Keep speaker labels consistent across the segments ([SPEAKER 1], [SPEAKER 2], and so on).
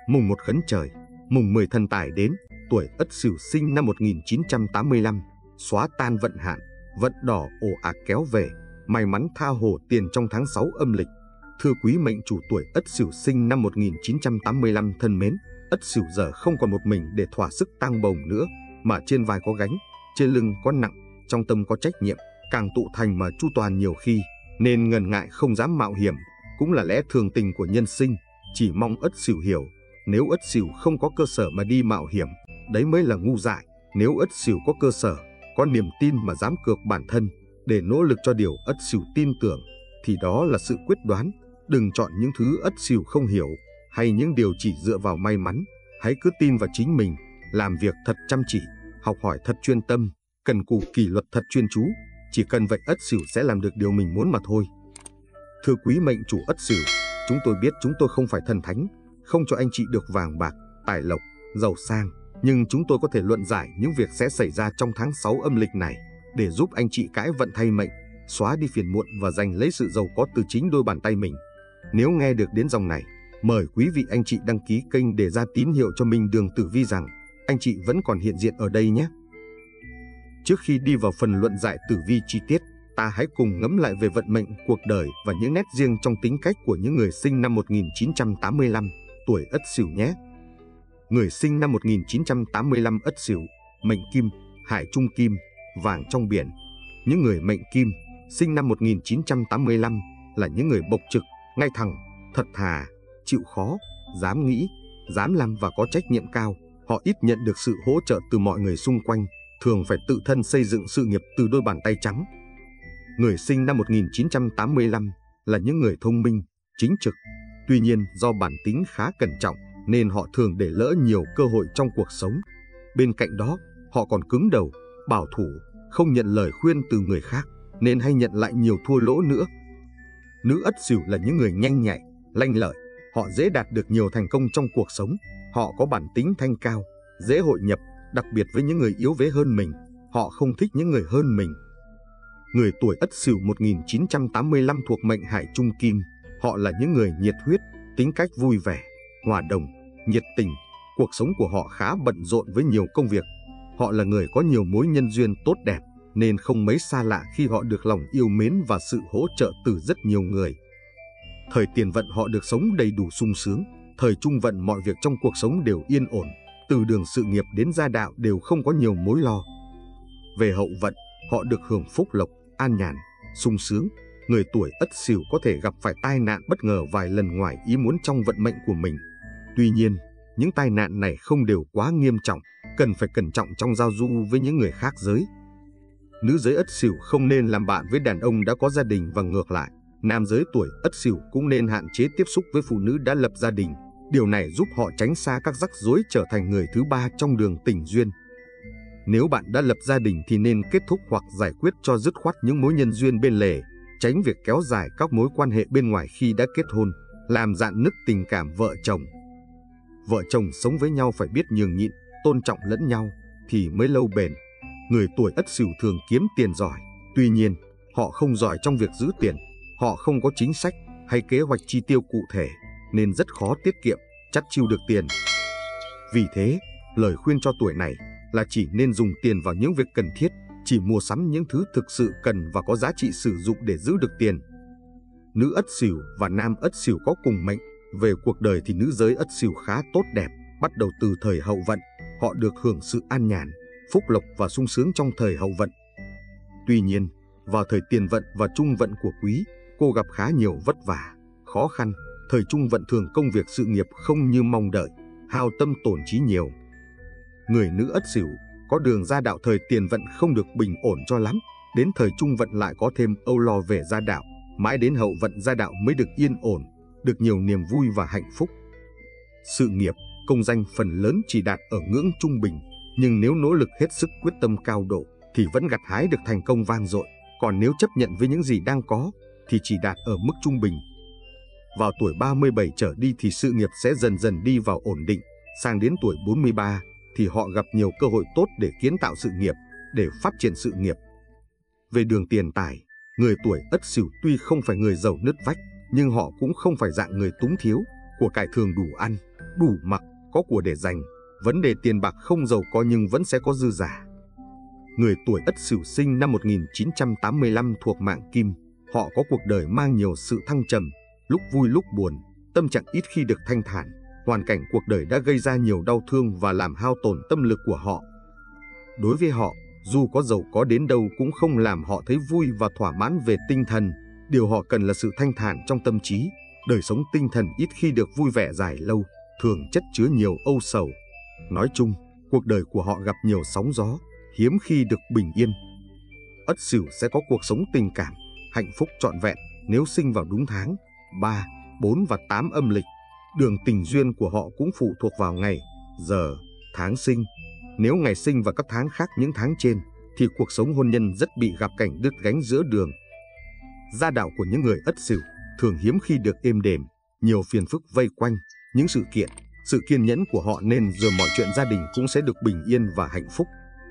[SPEAKER 1] Mùng 1 Khấn Trời, mùng 10 Thần Tài đến, tuổi Ất Sửu sinh năm 1985, xóa tan vận hạn, vận đỏ ồ ạt kéo về, may mắn tha hồ tiền trong tháng 6 âm lịch. Thưa quý mệnh chủ tuổi Ất Sửu sinh năm 1985 thân mến, Ất Sửu giờ không còn một mình để thỏa sức tang bồng nữa, mà trên vai có gánh, trên lưng có nặng, trong tâm có trách nhiệm, càng tụ thành mà chu toàn nhiều khi, nên ngần ngại không dám mạo hiểm, cũng là lẽ thường tình của nhân sinh. Chỉ mong Ất Sửu hiểu, nếu Ất Sửu không có cơ sở mà đi mạo hiểm, đấy mới là ngu dại. Nếu Ất Sửu có cơ sở, có niềm tin mà dám cược bản thân để nỗ lực cho điều Ất Sửu tin tưởng, thì đó là sự quyết đoán. Đừng chọn những thứ Ất Sửu không hiểu hay những điều chỉ dựa vào may mắn. Hãy cứ tin vào chính mình, làm việc thật chăm chỉ, học hỏi thật chuyên tâm, cần cù kỷ luật thật chuyên chú. Chỉ cần vậy Ất Sửu sẽ làm được điều mình muốn mà thôi. Thưa quý mệnh chủ Ất Sửu, chúng tôi biết chúng tôi không phải thần thánh, không cho anh chị được vàng bạc, tài lộc, giàu sang, nhưng chúng tôi có thể luận giải những việc sẽ xảy ra trong tháng 6 âm lịch này để giúp anh chị cãi vận thay mệnh, xóa đi phiền muộn và giành lấy sự giàu có từ chính đôi bàn tay mình. Nếu nghe được đến dòng này, mời quý vị anh chị đăng ký kênh để ra tín hiệu cho Minh Đường Tử Vi rằng anh chị vẫn còn hiện diện ở đây nhé. Trước khi đi vào phần luận giải tử vi chi tiết, ta hãy cùng ngẫm lại về vận mệnh, cuộc đời và những nét riêng trong tính cách của những người sinh năm 1985, tuổi Ất Sửu nhé. Người sinh năm 1985 Ất Sửu, mệnh Kim, hải trung kim, vàng trong biển. Những người mệnh Kim, sinh năm 1985 là những người bộc trực, ngay thẳng, thật thà, chịu khó, dám nghĩ, dám làm và có trách nhiệm cao. Họ ít nhận được sự hỗ trợ từ mọi người xung quanh, thường phải tự thân xây dựng sự nghiệp từ đôi bàn tay trắng. Người sinh năm 1985 là những người thông minh, chính trực. Tuy nhiên do bản tính khá cẩn trọng nên họ thường để lỡ nhiều cơ hội trong cuộc sống. Bên cạnh đó, họ còn cứng đầu, bảo thủ, không nhận lời khuyên từ người khác nên hay nhận lại nhiều thua lỗ nữa. Nữ Ất Sửu là những người nhanh nhạy, lanh lợi. Họ dễ đạt được nhiều thành công trong cuộc sống. Họ có bản tính thanh cao, dễ hội nhập, đặc biệt với những người yếu vế hơn mình. Họ không thích những người hơn mình. Người tuổi Ất Sửu 1985 thuộc mệnh hải trung kim. Họ là những người nhiệt huyết, tính cách vui vẻ, hòa đồng, nhiệt tình. Cuộc sống của họ khá bận rộn với nhiều công việc. Họ là người có nhiều mối nhân duyên tốt đẹp, nên không mấy xa lạ khi họ được lòng yêu mến và sự hỗ trợ từ rất nhiều người. Thời tiền vận họ được sống đầy đủ sung sướng. Thời trung vận mọi việc trong cuộc sống đều yên ổn, từ đường sự nghiệp đến gia đạo đều không có nhiều mối lo. Về hậu vận, họ được hưởng phúc lộc, an nhàn, sung sướng. Người tuổi Ất Sửu có thể gặp phải tai nạn bất ngờ vài lần ngoài ý muốn trong vận mệnh của mình. Tuy nhiên, những tai nạn này không đều quá nghiêm trọng, cần phải cẩn trọng trong giao du với những người khác giới. Nữ giới Ất Sửu không nên làm bạn với đàn ông đã có gia đình và ngược lại. Nam giới tuổi Ất Sửu cũng nên hạn chế tiếp xúc với phụ nữ đã lập gia đình. Điều này giúp họ tránh xa các rắc rối trở thành người thứ ba trong đường tình duyên. Nếu bạn đã lập gia đình thì nên kết thúc hoặc giải quyết cho dứt khoát những mối nhân duyên bên lề, tránh việc kéo dài các mối quan hệ bên ngoài khi đã kết hôn, làm rạn nứt tình cảm vợ chồng. Vợ chồng sống với nhau phải biết nhường nhịn, tôn trọng lẫn nhau thì mới lâu bền. Người tuổi Ất Sửu thường kiếm tiền giỏi, tuy nhiên họ không giỏi trong việc giữ tiền. Họ không có chính sách hay kế hoạch chi tiêu cụ thể nên rất khó tiết kiệm, chắt chiu được tiền. Vì thế, lời khuyên cho tuổi này là chỉ nên dùng tiền vào những việc cần thiết, chỉ mua sắm những thứ thực sự cần và có giá trị sử dụng để giữ được tiền. Nữ Ất Sửu và nam Ất Sửu có cùng mệnh. Về cuộc đời thì nữ giới Ất Sửu khá tốt đẹp, bắt đầu từ thời hậu vận, họ được hưởng sự an nhàn, phúc lộc và sung sướng trong thời hậu vận. Tuy nhiên, vào thời tiền vận và trung vận của quý, cô gặp khá nhiều vất vả, khó khăn. Thời trung vận thường công việc sự nghiệp không như mong đợi, hao tâm tổn trí nhiều. Người nữ Ất Sửu có đường gia đạo thời tiền vận không được bình ổn cho lắm, đến thời trung vận lại có thêm âu lo về gia đạo, mãi đến hậu vận gia đạo mới được yên ổn, được nhiều niềm vui và hạnh phúc. Sự nghiệp, công danh phần lớn chỉ đạt ở ngưỡng trung bình, nhưng nếu nỗ lực hết sức quyết tâm cao độ thì vẫn gặt hái được thành công vang dội, còn nếu chấp nhận với những gì đang có thì chỉ đạt ở mức trung bình. Vào tuổi 37 trở đi thì sự nghiệp sẽ dần dần đi vào ổn định, sang đến tuổi 43 thì họ gặp nhiều cơ hội tốt để kiến tạo sự nghiệp, để phát triển sự nghiệp. Về đường tiền tài, người tuổi Ất Sửu tuy không phải người giàu nứt vách, nhưng họ cũng không phải dạng người túng thiếu, của cải thường đủ ăn. đủ mặc, có của để dành. Vấn đề tiền bạc không giàu có nhưng vẫn sẽ có dư giả. Người tuổi Ất Sửu sinh năm 1985 thuộc mạng Kim, họ có cuộc đời mang nhiều sự thăng trầm, lúc vui lúc buồn, tâm trạng ít khi được thanh thản. Hoàn cảnh cuộc đời đã gây ra nhiều đau thương và làm hao tổn tâm lực của họ. Đối với họ, dù có giàu có đến đâu cũng không làm họ thấy vui và thỏa mãn về tinh thần. Điều họ cần là sự thanh thản trong tâm trí. Đời sống tinh thần ít khi được vui vẻ dài lâu, thường chất chứa nhiều âu sầu. Nói chung, cuộc đời của họ gặp nhiều sóng gió, hiếm khi được bình yên. Ất Sửu sẽ có cuộc sống tình cảm, hạnh phúc trọn vẹn nếu sinh vào đúng tháng 3, 4 và 8 âm lịch. Đường tình duyên của họ cũng phụ thuộc vào ngày, giờ, tháng sinh. Nếu ngày sinh và các tháng khác những tháng trên, thì cuộc sống hôn nhân rất bị gặp cảnh đứt gánh giữa đường. Gia đạo của những người Ất Sửu thường hiếm khi được êm đềm, nhiều phiền phức vây quanh những sự kiện. Sự kiên nhẫn của họ nên rồi mọi chuyện gia đình cũng sẽ được bình yên và hạnh phúc.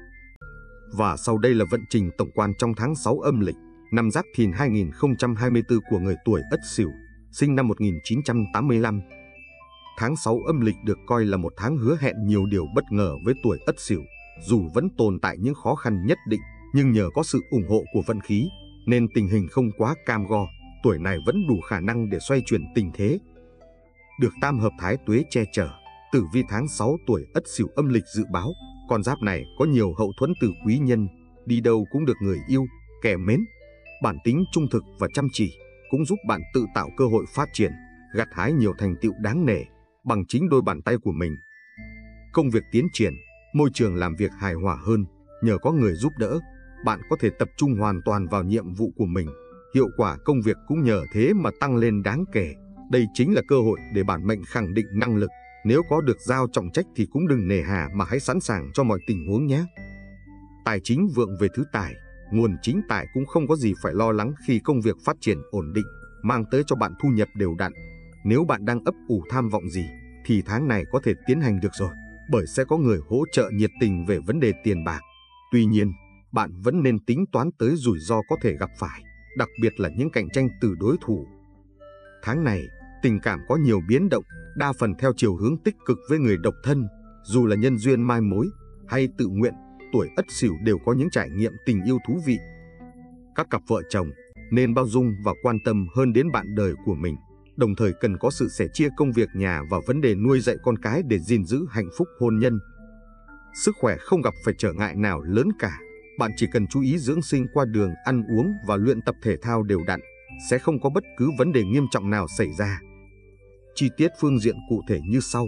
[SPEAKER 1] Và sau đây là vận trình tổng quan trong tháng 6 âm lịch, năm Giáp Thìn 2024 của người tuổi Ất Sửu, sinh năm 1985. Tháng 6 âm lịch được coi là một tháng hứa hẹn nhiều điều bất ngờ với tuổi Ất Sửu. Dù vẫn tồn tại những khó khăn nhất định, nhưng nhờ có sự ủng hộ của vận khí, nên tình hình không quá cam go, tuổi này vẫn đủ khả năng để xoay chuyển tình thế. Được tam hợp thái tuế che chở, tử vi tháng 6 tuổi Ất Sửu âm lịch dự báo, con giáp này có nhiều hậu thuẫn từ quý nhân, đi đâu cũng được người yêu, kẻ mến. Bản tính trung thực và chăm chỉ cũng giúp bạn tự tạo cơ hội phát triển, gặt hái nhiều thành tựu đáng nể bằng chính đôi bàn tay của mình. Công việc tiến triển, môi trường làm việc hài hòa hơn, nhờ có người giúp đỡ, bạn có thể tập trung hoàn toàn vào nhiệm vụ của mình. Hiệu quả công việc cũng nhờ thế mà tăng lên đáng kể. Đây chính là cơ hội để bản mệnh khẳng định năng lực. Nếu có được giao trọng trách thì cũng đừng nề hà mà hãy sẵn sàng cho mọi tình huống nhé. Tài chính vượng về thứ tài, nguồn chính tài cũng không có gì phải lo lắng khi công việc phát triển ổn định, mang tới cho bạn thu nhập đều đặn. Nếu bạn đang ấp ủ tham vọng gì, thì tháng này có thể tiến hành được rồi, bởi sẽ có người hỗ trợ nhiệt tình về vấn đề tiền bạc. Tuy nhiên, bạn vẫn nên tính toán tới rủi ro có thể gặp phải, đặc biệt là những cạnh tranh từ đối thủ. Tháng này, tình cảm có nhiều biến động, đa phần theo chiều hướng tích cực với người độc thân. Dù là nhân duyên mai mối hay tự nguyện, tuổi Ất Sửu đều có những trải nghiệm tình yêu thú vị. Các cặp vợ chồng nên bao dung và quan tâm hơn đến bạn đời của mình, đồng thời cần có sự sẻ chia công việc nhà và vấn đề nuôi dạy con cái để gìn giữ hạnh phúc hôn nhân. Sức khỏe không gặp phải trở ngại nào lớn cả, bạn chỉ cần chú ý dưỡng sinh qua đường ăn uống và luyện tập thể thao đều đặn, sẽ không có bất cứ vấn đề nghiêm trọng nào xảy ra. Chi tiết phương diện cụ thể như sau.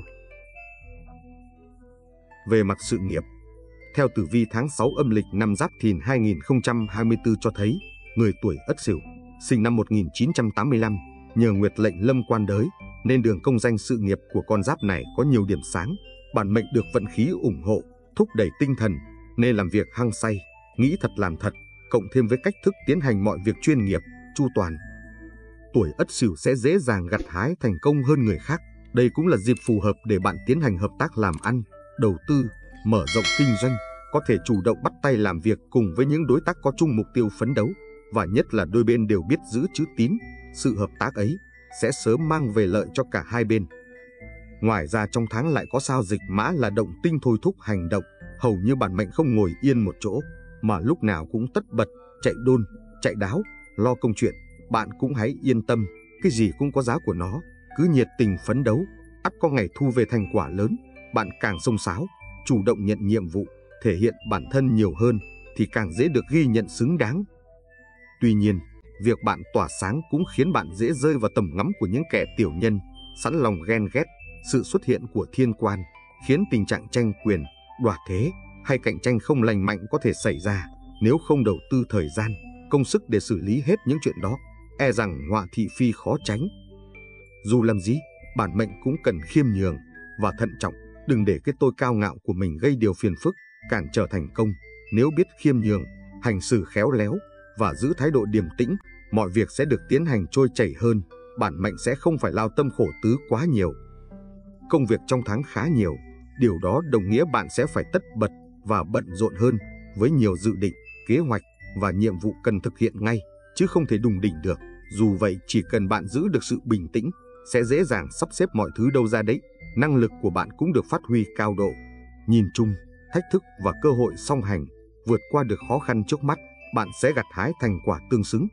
[SPEAKER 1] Về mặt sự nghiệp, theo tử vi tháng 6 âm lịch năm Giáp Thìn 2024 cho thấy, người tuổi Ất Sửu, sinh năm 1985, nhờ nguyệt lệnh lâm quan đới, nên đường công danh sự nghiệp của con giáp này có nhiều điểm sáng. Bản mệnh được vận khí ủng hộ, thúc đẩy tinh thần, nên làm việc hăng say, nghĩ thật làm thật, cộng thêm với cách thức tiến hành mọi việc chuyên nghiệp, chu toàn. Tuổi Ất Sửu sẽ dễ dàng gặt hái thành công hơn người khác. Đây cũng là dịp phù hợp để bạn tiến hành hợp tác làm ăn, đầu tư, mở rộng kinh doanh, có thể chủ động bắt tay làm việc cùng với những đối tác có chung mục tiêu phấn đấu, và nhất là đôi bên đều biết giữ chữ tín. Sự hợp tác ấy sẽ sớm mang về lợi cho cả hai bên. Ngoài ra trong tháng lại có sao dịch mã là động tinh thôi thúc hành động, hầu như bản mệnh không ngồi yên một chỗ, mà lúc nào cũng tất bật, chạy đôn, chạy đáo, lo công chuyện. Bạn cũng hãy yên tâm, cái gì cũng có giá của nó, cứ nhiệt tình phấn đấu, ắt có ngày thu về thành quả lớn. Bạn càng xông xáo, chủ động nhận nhiệm vụ, thể hiện bản thân nhiều hơn, thì càng dễ được ghi nhận xứng đáng. Tuy nhiên, việc bạn tỏa sáng cũng khiến bạn dễ rơi vào tầm ngắm của những kẻ tiểu nhân, sẵn lòng ghen ghét. Sự xuất hiện của thiên quan khiến tình trạng tranh quyền, đoạt thế hay cạnh tranh không lành mạnh có thể xảy ra. Nếu không đầu tư thời gian, công sức để xử lý hết những chuyện đó, e rằng họa thị phi khó tránh. Dù làm gì, bản mệnh cũng cần khiêm nhường và thận trọng, đừng để cái tôi cao ngạo của mình gây điều phiền phức, cản trở thành công. Nếu biết khiêm nhường, hành xử khéo léo và giữ thái độ điềm tĩnh, mọi việc sẽ được tiến hành trôi chảy hơn. Bản mệnh sẽ không phải lao tâm khổ tứ quá nhiều. Công việc trong tháng khá nhiều, điều đó đồng nghĩa bạn sẽ phải tất bật và bận rộn hơn, với nhiều dự định, kế hoạch và nhiệm vụ cần thực hiện ngay, chứ không thể đùng đỉnh được. Dù vậy, chỉ cần bạn giữ được sự bình tĩnh, sẽ dễ dàng sắp xếp mọi thứ đâu ra đấy. năng lực của bạn cũng được phát huy cao độ. Nhìn chung, thách thức và cơ hội song hành, vượt qua được khó khăn trước mắt, bạn sẽ gặt hái thành quả tương xứng.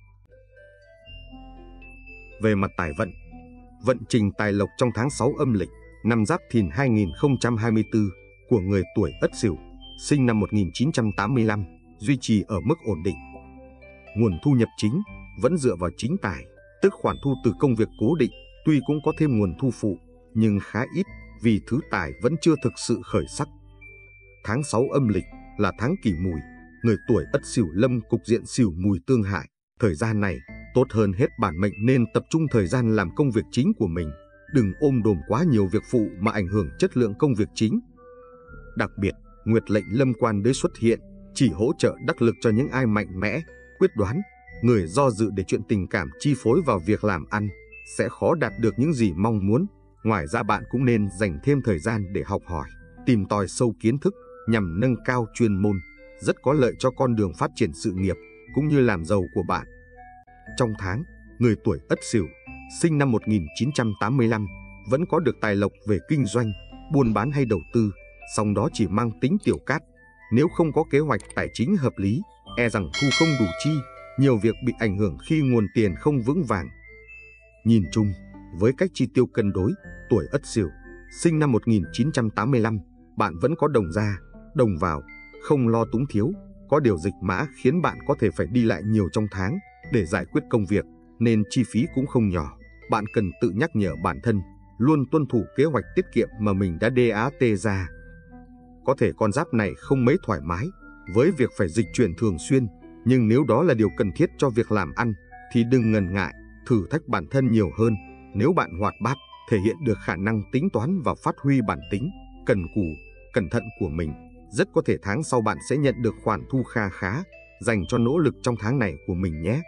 [SPEAKER 1] Về mặt tài vận, vận trình tài lộc trong tháng 6 âm lịch, năm Giáp Thìn 2024 của người tuổi Ất Sửu, sinh năm 1985, duy trì ở mức ổn định. Nguồn thu nhập chính vẫn dựa vào chính tài, tức khoản thu từ công việc cố định, tuy cũng có thêm nguồn thu phụ, nhưng khá ít vì thứ tài vẫn chưa thực sự khởi sắc. Tháng 6 âm lịch là tháng Kỷ Mùi, người tuổi Ất Sửu lâm cục diện Sửu Mùi tương hại. Thời gian này, tốt hơn hết bản mệnh nên tập trung thời gian làm công việc chính của mình, đừng ôm đồm quá nhiều việc phụ mà ảnh hưởng chất lượng công việc chính. Đặc biệt, Nguyệt lệnh lâm quan đế xuất hiện, chỉ hỗ trợ đắc lực cho những ai mạnh mẽ, quyết đoán, người do dự để chuyện tình cảm chi phối vào việc làm ăn, sẽ khó đạt được những gì mong muốn. Ngoài ra bạn cũng nên dành thêm thời gian để học hỏi, tìm tòi sâu kiến thức nhằm nâng cao chuyên môn, rất có lợi cho con đường phát triển sự nghiệp cũng như làm giàu của bạn. Trong tháng, người tuổi Ất Sửu, sinh năm 1985, vẫn có được tài lộc về kinh doanh, buôn bán hay đầu tư, song đó chỉ mang tính tiểu cát. Nếu không có kế hoạch tài chính hợp lý, e rằng thu không đủ chi, nhiều việc bị ảnh hưởng khi nguồn tiền không vững vàng. Nhìn chung, với cách chi tiêu cân đối, tuổi Ất Sửu, sinh năm 1985, bạn vẫn có đồng ra, đồng vào, không lo túng thiếu. Có điều dịch mã khiến bạn có thể phải đi lại nhiều trong tháng để giải quyết công việc, nên chi phí cũng không nhỏ. Bạn cần tự nhắc nhở bản thân, luôn tuân thủ kế hoạch tiết kiệm mà mình đã DAT ra. Có thể con giáp này không mấy thoải mái với việc phải dịch chuyển thường xuyên, nhưng nếu đó là điều cần thiết cho việc làm ăn, thì đừng ngần ngại, thử thách bản thân nhiều hơn. Nếu bạn hoạt bát, thể hiện được khả năng tính toán và phát huy bản tính, cần cù, cẩn thận của mình, rất có thể tháng sau bạn sẽ nhận được khoản thu kha khá, dành cho nỗ lực trong tháng này của mình nhé.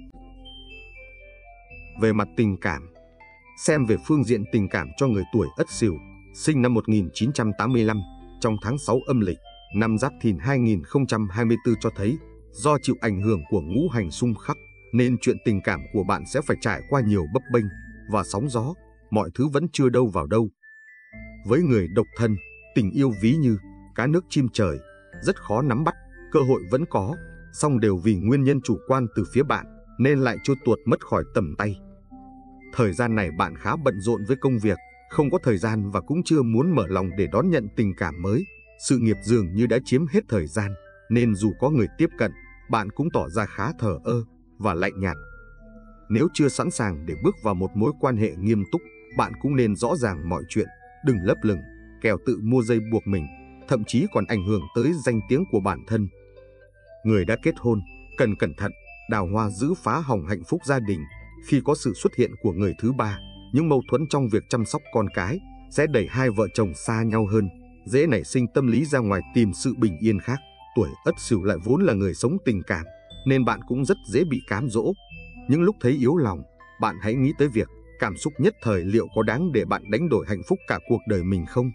[SPEAKER 1] Về mặt tình cảm, xem về phương diện tình cảm cho người tuổi Ất Sửu, sinh năm 1985, trong tháng 6 âm lịch, năm Giáp Thìn 2024 cho thấy, do chịu ảnh hưởng của ngũ hành xung khắc, nên chuyện tình cảm của bạn sẽ phải trải qua nhiều bấp bênh và sóng gió, mọi thứ vẫn chưa đâu vào đâu. Với người độc thân, tình yêu ví như cá nước chim trời, rất khó nắm bắt, cơ hội vẫn có, song đều vì nguyên nhân chủ quan từ phía bạn, nên lại trôi tuột mất khỏi tầm tay. Thời gian này bạn khá bận rộn với công việc, không có thời gian và cũng chưa muốn mở lòng để đón nhận tình cảm mới. Sự nghiệp dường như đã chiếm hết thời gian, nên dù có người tiếp cận, bạn cũng tỏ ra khá thờ ơ và lạnh nhạt. Nếu chưa sẵn sàng để bước vào một mối quan hệ nghiêm túc, bạn cũng nên rõ ràng mọi chuyện, đừng lấp lửng, kẻo tự mua dây buộc mình, thậm chí còn ảnh hưởng tới danh tiếng của bản thân. Người đã kết hôn, cần cẩn thận, đào hoa giữ phá hỏng hạnh phúc gia đình. Khi có sự xuất hiện của người thứ ba, những mâu thuẫn trong việc chăm sóc con cái sẽ đẩy hai vợ chồng xa nhau hơn, dễ nảy sinh tâm lý ra ngoài tìm sự bình yên khác. Tuổi Ất Sửu lại vốn là người sống tình cảm, nên bạn cũng rất dễ bị cám dỗ. Những lúc thấy yếu lòng, bạn hãy nghĩ tới việc cảm xúc nhất thời liệu có đáng để bạn đánh đổi hạnh phúc cả cuộc đời mình không?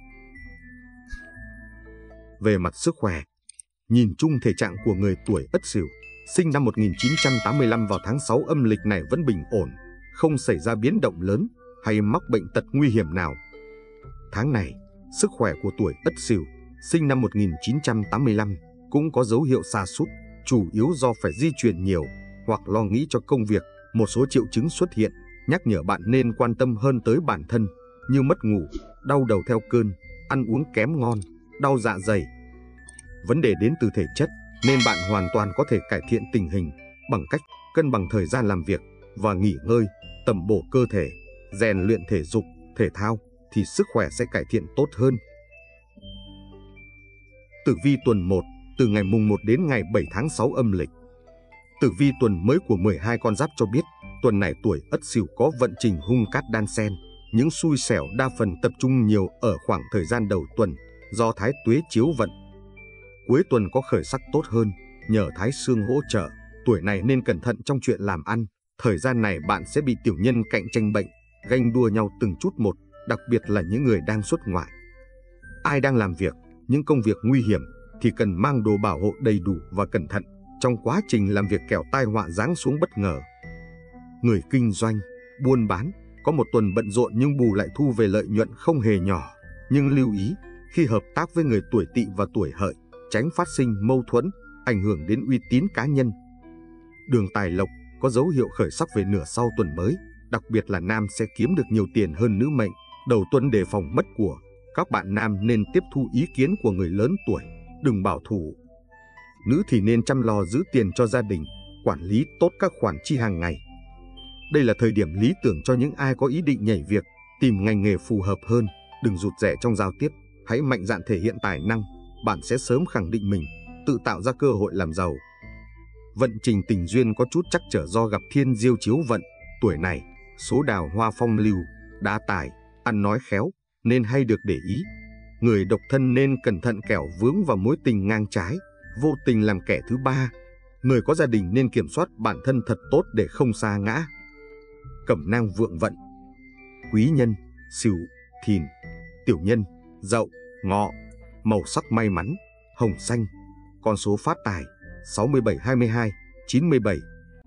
[SPEAKER 1] Về mặt sức khỏe, nhìn chung thể trạng của người tuổi Ất Sửu, sinh năm 1985 vào tháng 6 âm lịch này vẫn bình ổn, không xảy ra biến động lớn hay mắc bệnh tật nguy hiểm nào. Tháng này, sức khỏe của tuổi Ất Sửu, sinh năm 1985, cũng có dấu hiệu sa sút, chủ yếu do phải di chuyển nhiều hoặc lo nghĩ cho công việc. Một số triệu chứng xuất hiện, nhắc nhở bạn nên quan tâm hơn tới bản thân, như mất ngủ, đau đầu theo cơn, ăn uống kém ngon, đau dạ dày. Vấn đề đến từ thể chất, nên bạn hoàn toàn có thể cải thiện tình hình bằng cách cân bằng thời gian làm việc và nghỉ ngơi, tầm bổ cơ thể, rèn luyện thể dục, thể thao, thì sức khỏe sẽ cải thiện tốt hơn. Tử vi tuần 1, từ ngày mùng 1 đến ngày 7 tháng 6 âm lịch. Tử vi tuần mới của 12 con giáp cho biết, tuần này tuổi Ất Sửu có vận trình hung cát đan xen, những xui xẻo đa phần tập trung nhiều ở khoảng thời gian đầu tuần, do Thái Tuế chiếu vận. Cuối tuần có khởi sắc tốt hơn, nhờ Thái Sương hỗ trợ, tuổi này nên cẩn thận trong chuyện làm ăn. Thời gian này bạn sẽ bị tiểu nhân cạnh tranh bệnh, ganh đua nhau từng chút một, đặc biệt là những người đang xuất ngoại. Ai đang làm việc, những công việc nguy hiểm, thì cần mang đồ bảo hộ đầy đủ và cẩn thận trong quá trình làm việc, kẻo tai họa giáng xuống bất ngờ. Người kinh doanh, buôn bán có một tuần bận rộn nhưng bù lại thu về lợi nhuận không hề nhỏ. Nhưng lưu ý, khi hợp tác với người tuổi Tỵ và tuổi Hợi, tránh phát sinh mâu thuẫn, ảnh hưởng đến uy tín cá nhân. Đường tài lộc có dấu hiệu khởi sắc về nửa sau tuần mới, đặc biệt là nam sẽ kiếm được nhiều tiền hơn nữ mệnh. Đầu tuần đề phòng mất của, các bạn nam nên tiếp thu ý kiến của người lớn tuổi, đừng bảo thủ. Nữ thì nên chăm lo giữ tiền cho gia đình, quản lý tốt các khoản chi hàng ngày. Đây là thời điểm lý tưởng cho những ai có ý định nhảy việc, tìm ngành nghề phù hợp hơn, đừng rụt rè trong giao tiếp, hãy mạnh dạn thể hiện tài năng, bạn sẽ sớm khẳng định mình, tự tạo ra cơ hội làm giàu. Vận trình tình duyên có chút trắc trở do gặp thiên diêu chiếu vận, tuổi này, số đào hoa phong lưu, đa tài, ăn nói khéo, nên hay được để ý. Người độc thân nên cẩn thận kẻo vướng vào mối tình ngang trái, vô tình làm kẻ thứ ba. Người có gia đình nên kiểm soát bản thân thật tốt để không sa ngã. Cẩm nang vượng vận. Quý nhân, Sửu, Thìn, Tiểu nhân, Dậu, Ngọ. Màu sắc may mắn, hồng xanh. Con số phát tài, 67, 22, 97.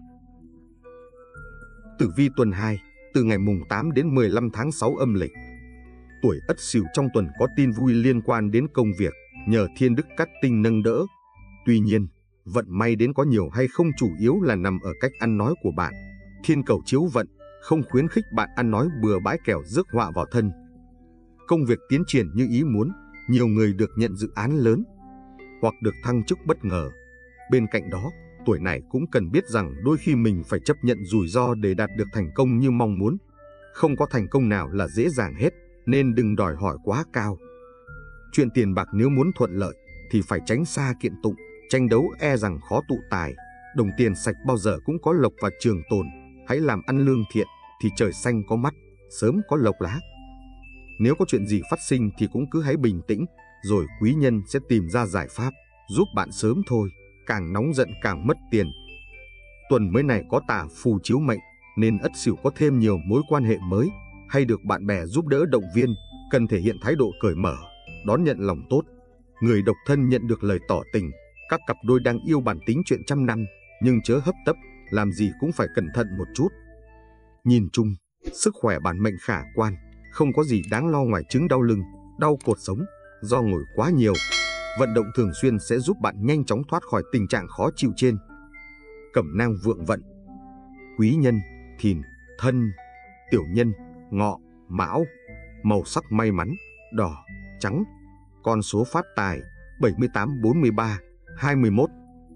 [SPEAKER 1] Tử vi tuần 2, từ ngày mùng 8 đến 15 tháng 6 âm lịch. Tuổi Ất Sửu trong tuần có tin vui liên quan đến công việc, nhờ thiên đức cát tinh nâng đỡ. Tuy nhiên, vận may đến có nhiều hay không chủ yếu là nằm ở cách ăn nói của bạn. Thiên cầu chiếu vận, không khuyến khích bạn ăn nói bừa bãi kẻo rước họa vào thân. Công việc tiến triển như ý muốn, nhiều người được nhận dự án lớn, hoặc được thăng chức bất ngờ. Bên cạnh đó, tuổi này cũng cần biết rằng đôi khi mình phải chấp nhận rủi ro để đạt được thành công như mong muốn. Không có thành công nào là dễ dàng hết, nên đừng đòi hỏi quá cao. Chuyện tiền bạc nếu muốn thuận lợi, thì phải tránh xa kiện tụng, tranh đấu e rằng khó tụ tài. Đồng tiền sạch bao giờ cũng có lộc và trường tồn, hãy làm ăn lương thiện, thì trời xanh có mắt, sớm có lộc lá. Nếu có chuyện gì phát sinh thì cũng cứ hãy bình tĩnh, rồi quý nhân sẽ tìm ra giải pháp, giúp bạn sớm thôi, càng nóng giận càng mất tiền. Tuần mới này có tả phù chiếu mệnh, nên Ất Sửu có thêm nhiều mối quan hệ mới, hay được bạn bè giúp đỡ động viên, cần thể hiện thái độ cởi mở, đón nhận lòng tốt. Người độc thân nhận được lời tỏ tình, các cặp đôi đang yêu bản tính chuyện trăm năm, nhưng chớ hấp tấp, làm gì cũng phải cẩn thận một chút. Nhìn chung, sức khỏe bản mệnh khả quan, không có gì đáng lo ngoài chứng đau lưng, đau cột sống, do ngồi quá nhiều. Vận động thường xuyên sẽ giúp bạn nhanh chóng thoát khỏi tình trạng khó chịu trên. Cẩm nang vượng vận. Quý nhân, Thìn, Thân, Tiểu nhân, Ngọ, Mão. Màu sắc may mắn, đỏ, trắng. Con số phát tài, 78, 43, 21.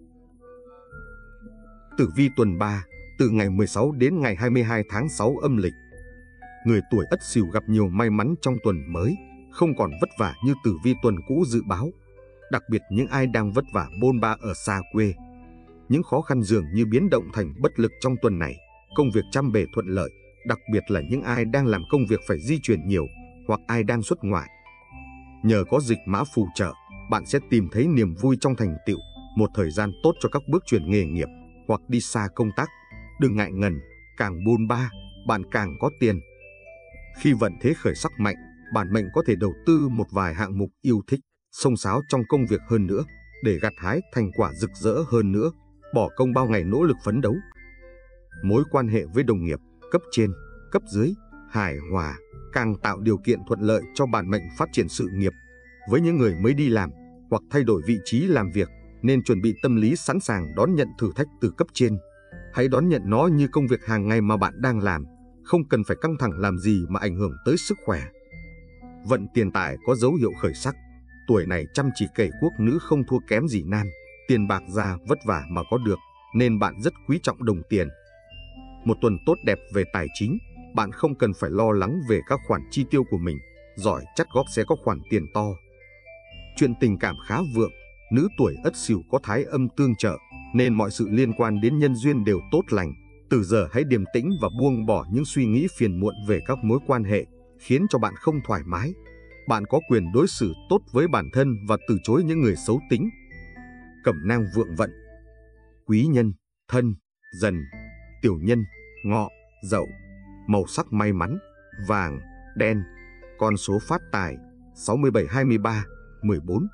[SPEAKER 1] Tử vi tuần 3, từ ngày 16 đến ngày 22 tháng 6 âm lịch. Người tuổi Ất Sửu gặp nhiều may mắn trong tuần mới, không còn vất vả như tử vi tuần cũ dự báo. Đặc biệt những ai đang vất vả bôn ba ở xa quê. Những khó khăn dường như biến động thành bất lực trong tuần này, công việc trăm bề thuận lợi, đặc biệt là những ai đang làm công việc phải di chuyển nhiều, hoặc ai đang xuất ngoại. Nhờ có dịch mã phù trợ, bạn sẽ tìm thấy niềm vui trong thành tựu, một thời gian tốt cho các bước chuyển nghề nghiệp, hoặc đi xa công tác. Đừng ngại ngần, càng bôn ba, bạn càng có tiền. Khi vận thế khởi sắc mạnh, bản mệnh có thể đầu tư một vài hạng mục yêu thích, xông xáo trong công việc hơn nữa, để gặt hái thành quả rực rỡ hơn nữa, bỏ công bao ngày nỗ lực phấn đấu. Mối quan hệ với đồng nghiệp, cấp trên, cấp dưới, hài hòa, càng tạo điều kiện thuận lợi cho bản mệnh phát triển sự nghiệp. Với những người mới đi làm, hoặc thay đổi vị trí làm việc, nên chuẩn bị tâm lý sẵn sàng đón nhận thử thách từ cấp trên. Hãy đón nhận nó như công việc hàng ngày mà bạn đang làm, không cần phải căng thẳng làm gì mà ảnh hưởng tới sức khỏe. Vận tiền tài có dấu hiệu khởi sắc, tuổi này chăm chỉ cày cuốc nữ không thua kém gì nam, tiền bạc ra vất vả mà có được, nên bạn rất quý trọng đồng tiền. Một tuần tốt đẹp về tài chính, bạn không cần phải lo lắng về các khoản chi tiêu của mình, giỏi chắt góp sẽ có khoản tiền to. Chuyện tình cảm khá vượng, nữ tuổi Ất Sửu có thái âm tương trợ, nên mọi sự liên quan đến nhân duyên đều tốt lành. Từ giờ hãy điềm tĩnh và buông bỏ những suy nghĩ phiền muộn về các mối quan hệ, khiến cho bạn không thoải mái. Bạn có quyền đối xử tốt với bản thân và từ chối những người xấu tính. Cẩm nang vượng vận. Quý nhân, Thân, Dần, Tiểu nhân, Ngọ, Dậu. Màu sắc may mắn, vàng, đen. Con số phát tài, 67, 23, 14.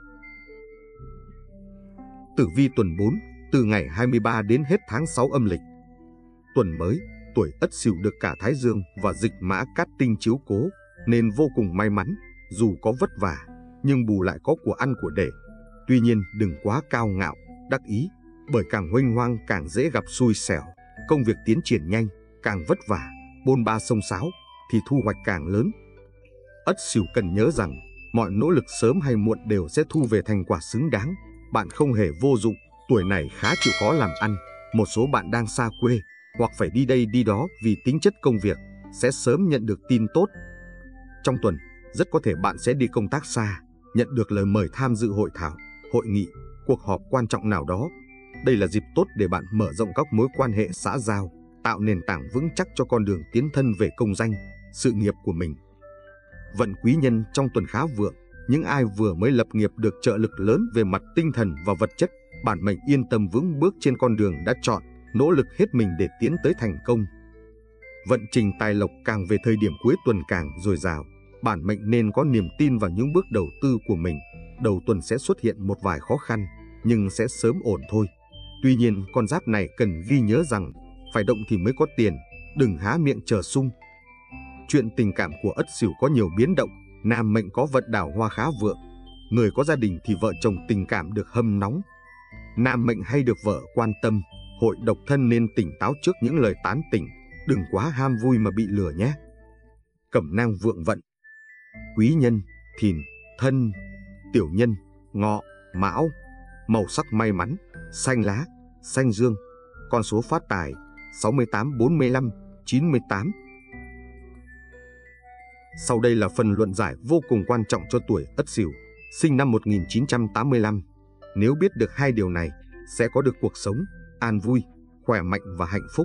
[SPEAKER 1] Tử vi tuần 4, từ ngày 23 đến hết tháng 6 âm lịch. Tuần mới, tuổi Ất Sửu được cả Thái Dương và Dịch Mã Cát Tinh chiếu cố, nên vô cùng may mắn, dù có vất vả, nhưng bù lại có của ăn của để. Tuy nhiên đừng quá cao ngạo, đắc ý, bởi càng huênh hoang càng dễ gặp xui xẻo, công việc tiến triển nhanh, càng vất vả, bôn ba xông xáo, thì thu hoạch càng lớn. Ất Sửu cần nhớ rằng, mọi nỗ lực sớm hay muộn đều sẽ thu về thành quả xứng đáng. Bạn không hề vô dụng, tuổi này khá chịu khó làm ăn. Một số bạn đang xa quê, hoặc phải đi đây đi đó vì tính chất công việc, sẽ sớm nhận được tin tốt. Trong tuần, rất có thể bạn sẽ đi công tác xa, nhận được lời mời tham dự hội thảo, hội nghị, cuộc họp quan trọng nào đó. Đây là dịp tốt để bạn mở rộng các mối quan hệ xã giao, tạo nền tảng vững chắc cho con đường tiến thân về công danh, sự nghiệp của mình. Vận quý nhân trong tuần khá vượng, những ai vừa mới lập nghiệp được trợ lực lớn về mặt tinh thần và vật chất, bản mệnh yên tâm vững bước trên con đường đã chọn, nỗ lực hết mình để tiến tới thành công. Vận trình tài lộc càng về thời điểm cuối tuần càng dồi dào, bản mệnh nên có niềm tin vào những bước đầu tư của mình. Đầu tuần sẽ xuất hiện một vài khó khăn, nhưng sẽ sớm ổn thôi. Tuy nhiên, con giáp này cần ghi nhớ rằng, phải động thì mới có tiền, đừng há miệng chờ sung. Chuyện tình cảm của Ất Sửu có nhiều biến động, nam mệnh có vận đào hoa khá vượng. Người có gia đình thì vợ chồng tình cảm được hâm nóng. Nam mệnh hay được vợ quan tâm, hội độc thân nên tỉnh táo trước những lời tán tỉnh, đừng quá ham vui mà bị lừa nhé. Cẩm nang vượng vận. Quý nhân, Thìn, Thân, Tiểu nhân, Ngọ, Mão. Màu sắc may mắn, xanh lá, xanh dương. Con số phát tài, 68, 45, 98. Sau đây là phần luận giải vô cùng quan trọng cho tuổi Ất Sửu, sinh năm 1985. Nếu biết được hai điều này, sẽ có được cuộc sống an vui, khỏe mạnh và hạnh phúc.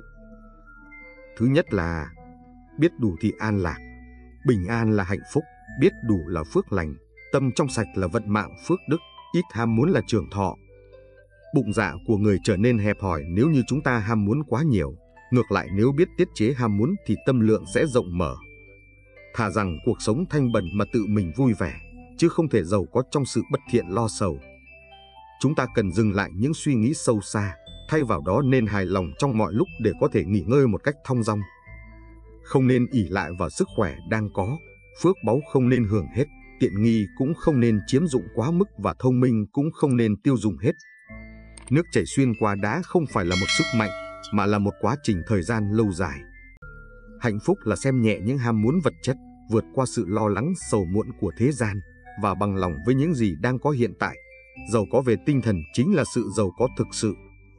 [SPEAKER 1] Thứ nhất là biết đủ thì an lạc. Bình an là hạnh phúc, biết đủ là phước lành, tâm trong sạch là vận mạng phước đức, ít ham muốn là trường thọ. Bụng dạ của người trở nên hẹp hòi nếu như chúng ta ham muốn quá nhiều. Ngược lại, nếu biết tiết chế ham muốn thì tâm lượng sẽ rộng mở. Thà rằng cuộc sống thanh bần mà tự mình vui vẻ, chứ không thể giàu có trong sự bất thiện lo sầu. Chúng ta cần dừng lại những suy nghĩ sâu xa, thay vào đó nên hài lòng trong mọi lúc để có thể nghỉ ngơi một cách thong dong. Không nên ỷ lại vào sức khỏe đang có, phước báu không nên hưởng hết, tiện nghi cũng không nên chiếm dụng quá mức và thông minh cũng không nên tiêu dùng hết. Nước chảy xuyên qua đá không phải là một sức mạnh, mà là một quá trình thời gian lâu dài. Hạnh phúc là xem nhẹ những ham muốn vật chất, vượt qua sự lo lắng sầu muộn của thế gian và bằng lòng với những gì đang có hiện tại. Giàu có về tinh thần chính là sự giàu có thực sự.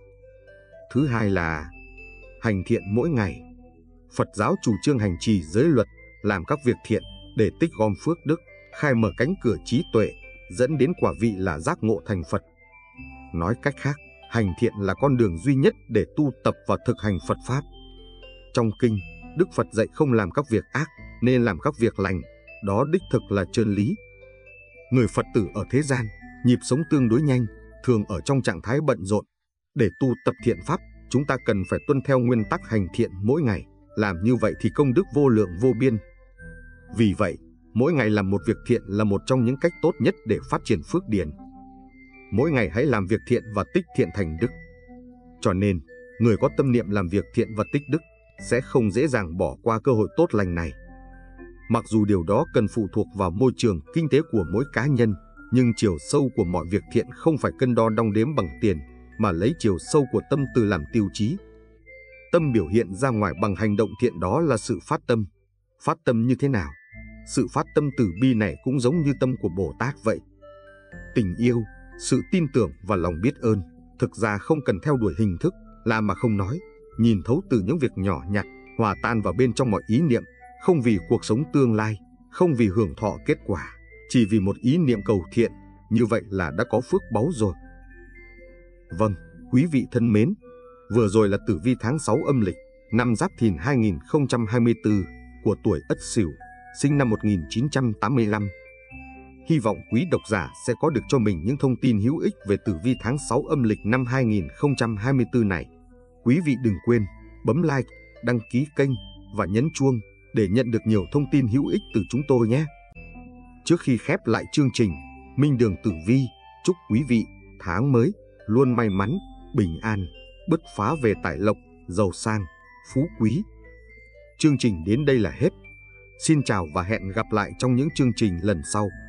[SPEAKER 1] Thứ hai là hành thiện mỗi ngày. Phật giáo chủ trương hành trì giới luật, làm các việc thiện để tích gom phước đức, khai mở cánh cửa trí tuệ, dẫn đến quả vị là giác ngộ thành Phật. Nói cách khác, hành thiện là con đường duy nhất để tu tập và thực hành Phật Pháp. Trong kinh, Đức Phật dạy không làm các việc ác, nên làm các việc lành, đó đích thực là chân lý. Người Phật tử ở thế gian, nhịp sống tương đối nhanh, thường ở trong trạng thái bận rộn. Để tu tập thiện pháp, chúng ta cần phải tuân theo nguyên tắc hành thiện mỗi ngày. Làm như vậy thì công đức vô lượng vô biên. Vì vậy, mỗi ngày làm một việc thiện là một trong những cách tốt nhất để phát triển phước điền. Mỗi ngày hãy làm việc thiện và tích thiện thành đức. Cho nên, người có tâm niệm làm việc thiện và tích đức sẽ không dễ dàng bỏ qua cơ hội tốt lành này. Mặc dù điều đó cần phụ thuộc vào môi trường kinh tế của mỗi cá nhân, nhưng chiều sâu của mọi việc thiện không phải cân đo đong đếm bằng tiền, mà lấy chiều sâu của tâm từ làm tiêu chí. Tâm biểu hiện ra ngoài bằng hành động thiện, đó là sự phát tâm. Phát tâm như thế nào? Sự phát tâm từ bi này cũng giống như tâm của Bồ Tát vậy. Tình yêu, sự tin tưởng và lòng biết ơn thực ra không cần theo đuổi hình thức, làm mà không nói, nhìn thấu từ những việc nhỏ nhặt, hòa tan vào bên trong mọi ý niệm, không vì cuộc sống tương lai, không vì hưởng thọ kết quả, chỉ vì một ý niệm cầu thiện, như vậy là đã có phước báu rồi. Vâng, quý vị thân mến, vừa rồi là tử vi tháng 6 âm lịch, năm Giáp Thìn 2024 của tuổi Ất Sửu, sinh năm 1985. Hy vọng quý độc giả sẽ có được cho mình những thông tin hữu ích về tử vi tháng 6 âm lịch năm 2024 này. Quý vị đừng quên bấm like, đăng ký kênh và nhấn chuông để nhận được nhiều thông tin hữu ích từ chúng tôi nhé. Trước khi khép lại chương trình, Minh Đường Tử Vi chúc quý vị tháng mới luôn may mắn, bình an, bứt phá về tài lộc, giàu sang, phú quý, Chương trình đến đây là hết. Xin chào và hẹn gặp lại trong những chương trình lần sau.